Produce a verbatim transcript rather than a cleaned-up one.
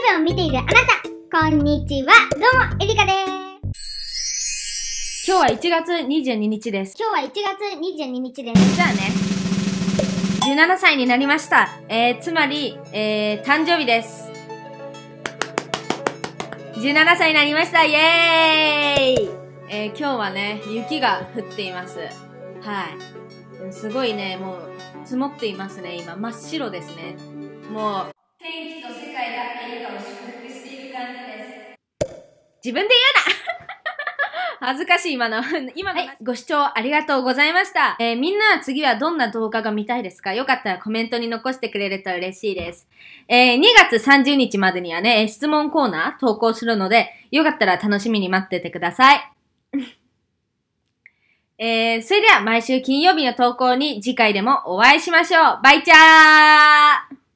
画を見ているあなた、こんにちは。どうも、エリカです。 今日はいちがつにじゅうににちです。 今日はいちがつにじゅうににちです。 じゃあね。じゅうななさいになりました。えー、つまり、えー、誕生日です。じゅうななさいになりました。イエーイ。えー、今日はね、雪が降っています。はい。すごいね、もう、積もっていますね、今。真っ白ですね。もう、天気と世界がエリカを祝福している感じです。自分で言うな恥ずかしい、今の。今の、はい、ご視聴ありがとうございました。えー、みんなは次はどんな動画が見たいですか？よかったらコメントに残してくれると嬉しいです。えー、にがつさんじゅうにちまでにはね、質問コーナー投稿するので、よかったら楽しみに待っててください。えー、それでは毎週金曜日の投稿に次回でもお会いしましょう。バイチャー。